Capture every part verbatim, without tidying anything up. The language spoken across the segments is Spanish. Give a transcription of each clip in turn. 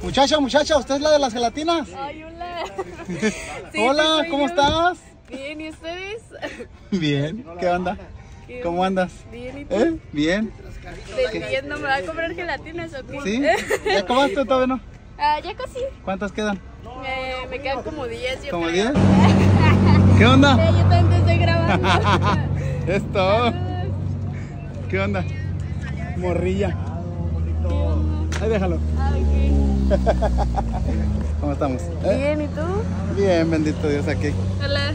Muchacha, muchacha, ¿usted es la de las gelatinas? Ay, hola. Sí, Hola, sí, ¿cómo yo. estás? Bien, ¿y ustedes? Bien, ¿qué onda? ¿Qué ¿Cómo onda? andas? Bien, ¿y tú? ¿Eh? Bien. Vendiendo, ¿me va a comprar gelatinas o qué? ¿Sí? ¿Ya acabaste o todavía no? Ah, ya casi. ¿Cuántas quedan? Me, me quedan como diez, yo ¿Como creo. diez? ¿Qué onda? Sí, yo también te estoy grabando. Es todo. ¿Qué onda? Morrilla. Ahí déjalo. Ah, ok. ¿Cómo estamos? ¿Eh? Bien, ¿y tú? Bien, bendito Dios aquí. Hola.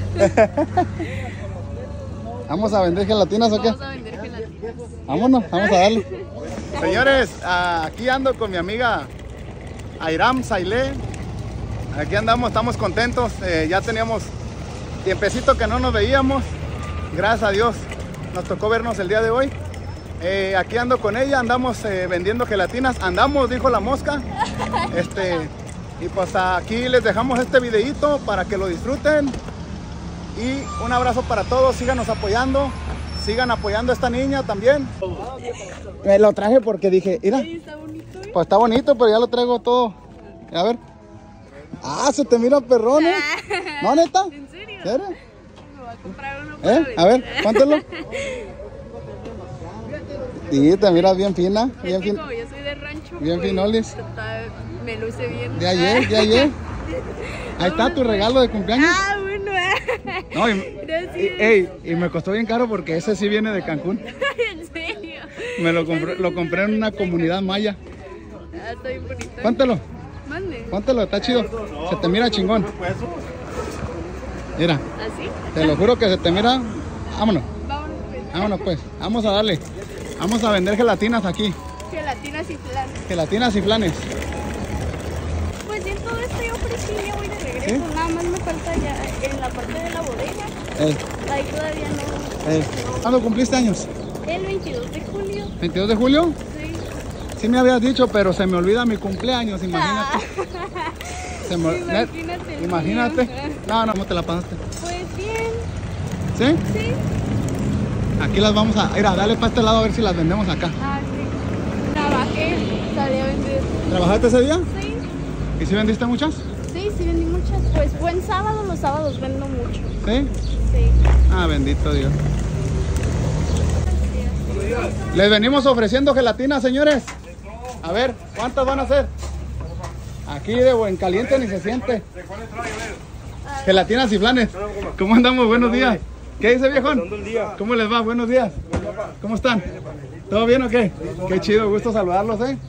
¿Vamos a vender gelatinas o qué? Vamos a vender gelatinas. Vámonos, vamos a darle. Señores, aquí ando con mi amiga Airam Sailé. Aquí andamos, estamos contentos. Eh, ya teníamos tiempecito que no nos veíamos. Gracias a Dios nos tocó vernos el día de hoy. Eh, aquí ando con ella, andamos eh, vendiendo gelatinas. Andamos, dijo la mosca. Este, y pues aquí les dejamos este videito para que lo disfruten. Y un abrazo para todos, síganos apoyando. Sigan apoyando a esta niña también. Me lo traje porque dije, mira, Ay, está bonito. ¿Eh? pues está bonito, pero ya lo traigo todo. A ver. Ah, se te mira perrón, ¿eh? ¿No, neta? ¿En serio? ¿Serio? Me voy a comprar uno para ¿Eh? A ver, cuéntalo. Sí, te miras bien fina, Es bien que fina. como yo soy de rancho, bien pues, finolis. está- me luce bien. De ayer, de ayer. Ahí está tu regalo de cumpleaños. Ah, bueno. No, y, Gracias. y- ey, y me costó bien caro porque ese sí viene de Cancún. ¿En serio? Me lo compré, lo compré en una comunidad maya. Ah, está bien bonito. Póntelo, Mande. póntelo, está chido. Se te mira chingón. Mira, ¿Así? te lo juro que se te mira. Vámonos, Vámonos pues. vámonos pues. Vamos a darle. Vamos a vender gelatinas aquí. Gelatinas y flan. Gelatinas y flanes. Pues ya todo esto yo ofrecí, ya voy de regreso. ¿Sí? Nada más me falta ya en la parte de la bodega. Ey, Ahí todavía no. ey. ¿Cuándo cumpliste años? El veintidós de julio. ¿veintidós de julio? Sí. Sí me habías dicho, pero se me olvida mi cumpleaños, imagínate. Ah. Se me- Imagínate el Imagínate. mío. No, no, ¿cómo te la pasaste? Pues bien, ¿Sí? sí. Aquí las vamos a... Mira, dale para este lado a ver si las vendemos acá. Ah, sí. Trabajé, salí a vender. ¿Trabajaste ese día? Sí, ¿Y si vendiste muchas? sí, sí vendí muchas. Pues buen sábado, los sábados vendo mucho. ¿Sí? Sí. Ah, bendito Dios. Les venimos ofreciendo gelatina, señores. A ver, ¿cuántas van a hacer? Aquí de buen caliente ni se siente. Gelatinas y flanes. ¿Cómo andamos? Buenos días. ¿Qué dice, viejón? ¿Cómo les va? Buenos días. ¿Cómo están? ¿Todo bien o qué? Qué chido, gusto saludarlos, ¿eh?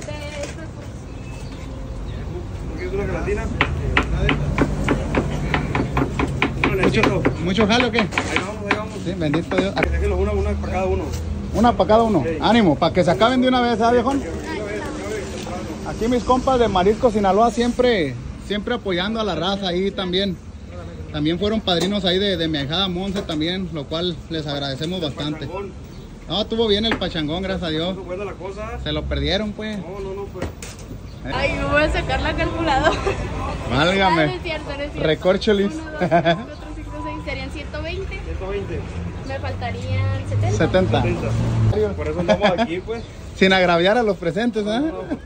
Mucho, mucho jale o qué? Ahí vamos, ahí vamos. Sí, bendito Dios. Déjenlo una, una para cada uno. Una para cada uno. Ánimo, para que se acaben de una vez, ¿sabes, viejón? Aquí mis compas de Marisco Sinaloa siempre, siempre apoyando a la raza ahí también. También fueron padrinos ahí de, de mi ahijada Monse también, lo cual les agradecemos bastante. No, estuvo bien el pachangón, gracias a Dios. Buena la cosa. Se lo perdieron, pues. No, no, no, pues. Ay, me voy a sacar la calculadora. Ah, no Válgame. es cierto, no es cierto. Recorcholis. uno, dos, tres, cuatro, cinco, seis, serían ciento veinte. ciento veinte. Me faltarían setenta. setenta. setenta. Por eso andamos aquí, pues. Sin agraviar a los presentes, ¿eh?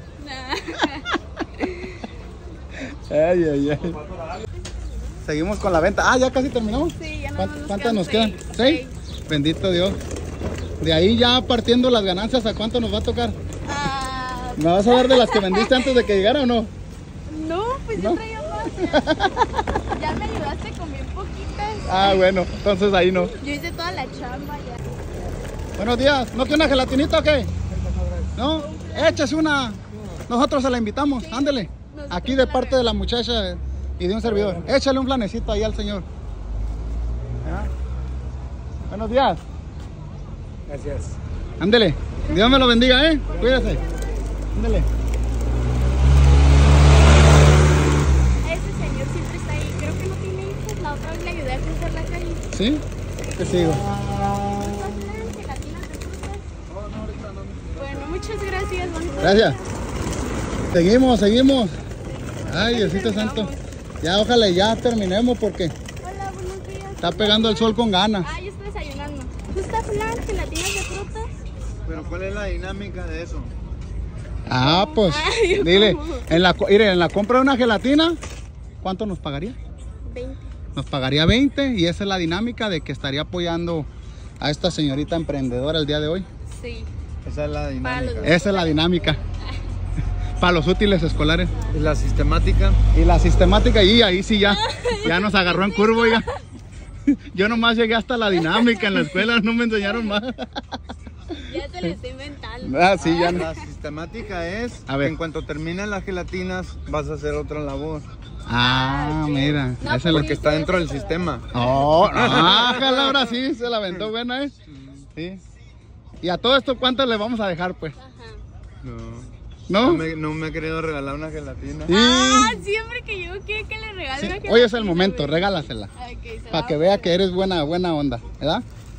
Ay, ay, ay. Seguimos con la venta. Ah, ya casi terminamos. Sí, ya nada ¿Cuántas, más nos cuántas quedan nos quedan? seis. ¿Seis? Bendito Dios. De ahí ya partiendo las ganancias, ¿a cuánto nos va a tocar? Ah, ¿Me vas a dar de las que vendiste antes de que llegara o no? no, pues ¿No? yo traía más. Ya, ya me ayudaste con bien poquitas. Ah, bueno, entonces ahí no. Yo hice toda la chamba ya. Buenos días. ¿No tiene una gelatinita o qué? ¿No? Échase una. Nosotros se la invitamos. Ándele. Aquí de parte de la muchacha y de un servidor. Échale un flanecito ahí al señor. ¿Ya? Buenos días. Gracias. Ándele. Dios me lo bendiga, ¿eh? Cuídese. Ándele. Ese señor siempre está ahí. Creo que no tiene hijos. La otra vez le ayudé a cruzar la calle. ¿Sí? Te sigo. Bueno, muchas gracias. bonito Gracias. día. Seguimos, seguimos. Ay, Diosito Santo. Ya, ojalá ya terminemos porque Hola, buenos días. está pegando el sol con ganas. Ah, yo estoy desayunando. ¿Gusta flan, gelatinas de frutas? Pero ¿cuál es la dinámica de eso? Ah, pues, Ay, dile, ¿cómo? en la, co- mire, en la compra de una gelatina, ¿cuánto nos pagaría? veinte. Nos pagaría veinte y esa es la dinámica de que estaría apoyando a esta señorita emprendedora el día de hoy. Sí. Esa es la Para los dinámica. Esa es la dinámica. Para los útiles escolares. Y la sistemática. Y la sistemática, y ahí sí ya, ya nos agarró en curvo ya. Yo nomás llegué hasta la dinámica en la escuela, no me enseñaron más. Ya se lo estoy inventando. Ah, sí, ya no. La sistemática es A ver. que en cuanto terminen las gelatinas vas a hacer otra labor. Ah, ok. mira. No, esa es pues la- Porque está dentro del sistema. Oh, ah, jala, ahora sí, se la aventó buena, ¿eh? Sí. Y a todo esto, ¿cuánto le vamos a dejar, pues? Ajá. No. ¿No? No me, no me ha querido regalar una gelatina. Sí. Ah, siempre que yo quiero que le regale Sí. una Hoy es gelatina, el momento, güey. regálasela. Ok, se Para la que voy a vea que eres buena, buena onda, ¿verdad?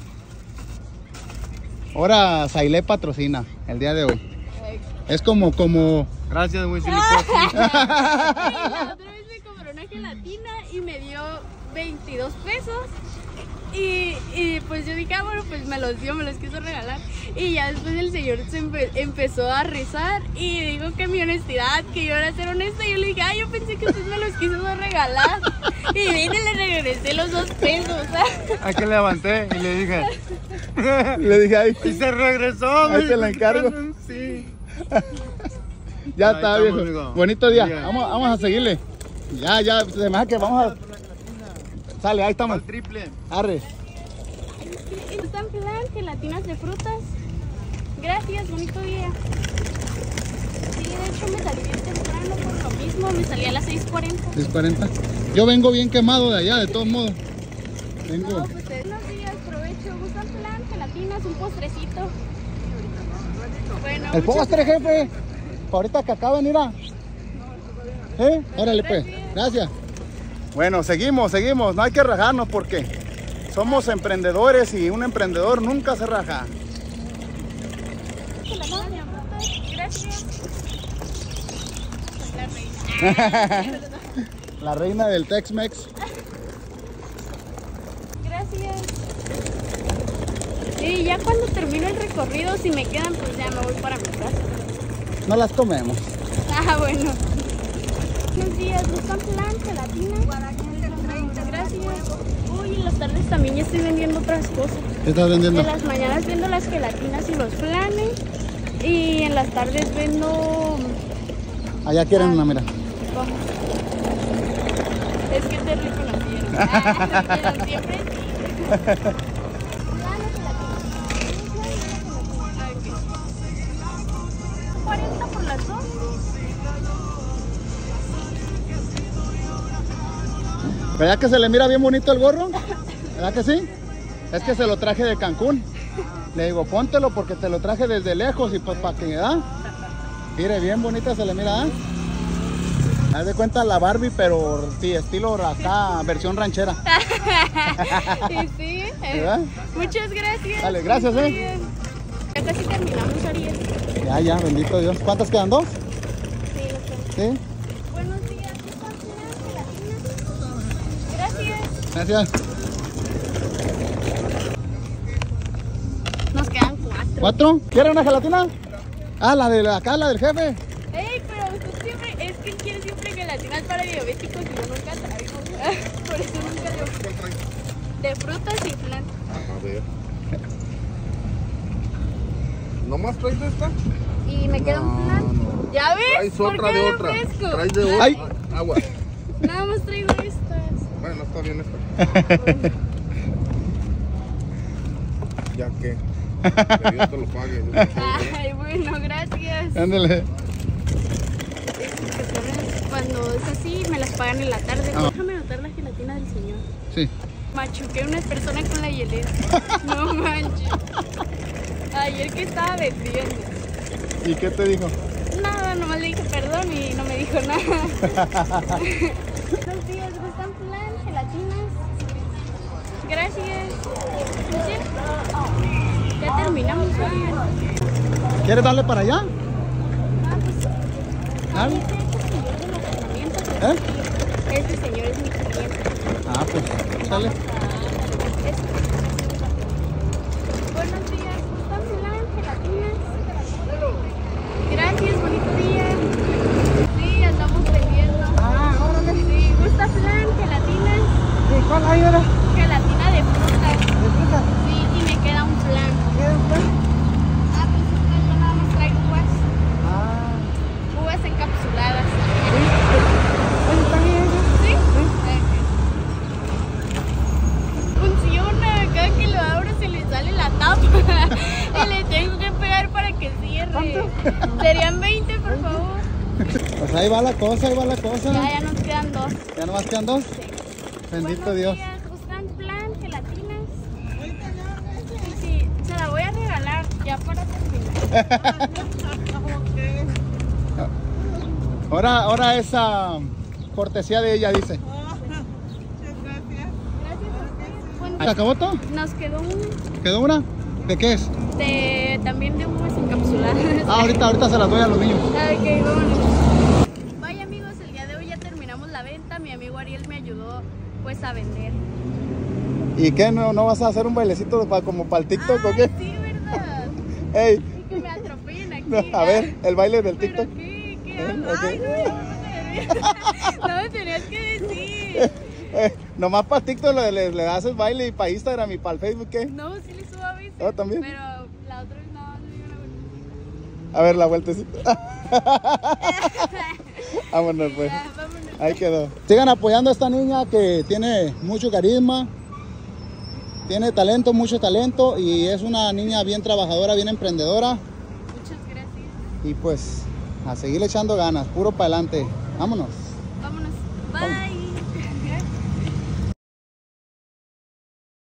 Ahora Sailé patrocina el día de hoy. poner. Es como, como... Gracias, güey. Ah. La otra vez me compró una gelatina y me dio veintidós pesos. Y, y pues yo dije, ah, bueno, pues me los dio, me los quiso regalar. Y ya después el señor se empe- empezó a rezar y dijo que mi honestidad, que yo era ser honesta. Y yo le dije, ah, yo pensé que usted me los quiso regalar. Y vine y le regresé los dos pesos. Aquí que levanté y le dije. Le dije, ahí, Y se regresó. Ahí güey. te la encargo. Sí. ya Ahí está, estamos, viejo. amigo. Bonito día. Bien. Vamos, vamos a seguirle. Ya, ya, se me hace que vamos a... Sale, ahí estamos. Al triple. Arre. Están plan, gelatinas de frutas. Gracias, bonito día. Sí, de hecho me salí bien temprano por lo mismo, me salí a las seis cuarenta. seis cuarenta. Yo vengo bien quemado de allá, de todos modos. Vengo. No, pues eh, buenos días, provecho. ¿Gustan plan, gelatinas, un postrecito? Bueno, El muchas postre, jefe. Ahorita que acaban, mira. ¿Eh? Órale, pues. Gracias. Bueno, seguimos, seguimos. No hay que rajarnos porque somos emprendedores y un emprendedor nunca se raja. gracias. La reina. La reina del Tex-Mex. Gracias. Sí, ya cuando termino el recorrido, si me quedan, pues ya me voy para mi casa. No las comemos. Ah, bueno. Buenos días, ¿buscan plan, gelatina? Gracias. Uy, en las tardes también ya estoy vendiendo otras cosas. ¿Qué estás vendiendo? En las mañanas vendo las gelatinas y los flanes. Y en las tardes vendo... Allá quieren una, mira. ¿Cómo? Es que te reconocieron. Ah, me vieron siempre, sí. Flanes, gelatinas. Ah, ok. cuarenta por las dos. ¿Verdad que se le mira bien bonito el gorro? ¿Verdad que sí? Es que se lo traje de Cancún. Le digo, póntelo porque te lo traje desde lejos y pues para que, ¿verdad? Mire, bien bonita se le mira, ¿ah? Haz de cuenta la Barbie, pero sí, estilo acá, versión ranchera. Sí, sí. ¿Verdad? Muchas gracias. Dale, gracias, Muy eh. bien. Ya casi terminamos, Ariel. Ya, ya, bendito Dios. ¿Cuántas quedan? ¿Dos? Sí, lo tengo. Sí. Buenos días, ¿están gelatinas? Gracias. Gracias. Nos quedan cuatro. ¿Cuatro? ¿Quiere una gelatina? Ah, la de acá, la del jefe. Ey, pero usted siempre, es que él quiere siempre gelatinas para diabéticos y yo nunca traigo. Por eso nunca le De frutas y flan. A ver. ¿Nomás traes esta? Y me queda un flan. ¿Ya ves? Traes ¿Por otra qué de me otra. ofrezco? Traes de otra. Ay. Agua. Nada más traigo estas. Bueno, está bien esta. Ya que. Que Dios te lo pague. Ay, bueno, gracias. Ándale. Esas personas, cuando es así, me las pagan en la tarde. Ah. Déjame anotar la gelatina del señor. Sí. Machuqué a una persona con la hielera. No manches. Ayer que estaba vendiendo. ¿Y qué te dijo? Nada, nomás le dije perdón y no me dijo nada. Buenos días, ¿gustan flan, gelatinas? Gracias. ¿Sí? Ya terminamos, Ariel. ¿Quieres darle para allá? Ah, pues. Dale. Este es el señor de los herramientas. ¿Eh? Este señor es mi cliente. Ah, pues, sale. Eso. Buenos días, ¿gustan flan, gelatinas? Gracias, bonito ahí va la cosa, ahí va la cosa. Ya, ya nos quedan dos. ¿Ya nomás quedan dos? Sí. Bendito Buenos Dios. días, ¿gustan plan, gelatinas? Sí, sí, se la voy a regalar ya para terminar. Ahora, ahora esa cortesía de ella, dice. Gracias a ustedes. Bueno, ¿Se acabó todo? nos quedó un ¿Quedó una? ¿De qué es? de, también de uvas encapsuladas. Ah, ahorita, ahorita se las doy a los niños. Ok, vámonos. Vaya amigos, el día de hoy ya terminamos la venta. Mi amigo Ariel me ayudó pues a vender. ¿Y qué? ¿No, no vas a hacer un bailecito pa- como para el TikTok o Ay, qué? sí, ¿verdad? Ey, Y que me atropellen aquí. no, a ver, el baile del ¿Pero TikTok. qué? ¿Qué Eh, hago? ok. Ay, no, ya no me No me tenías que decir. Eh, nomás para TikTok le, le, le haces baile y para Instagram y para el Facebook, ¿qué? No, sí le subo a veces. ¿Oh, también? Pero la otra vez no, le di una vuelta. A ver, la vueltecita. Vámonos pues. Ya, vámonos. Ahí quedó. Sigan apoyando a esta niña que tiene mucho carisma, tiene talento, mucho talento y es una niña bien trabajadora, bien emprendedora Muchas gracias. y pues a seguir echando ganas, puro para adelante. Vámonos. Vámonos. Bye.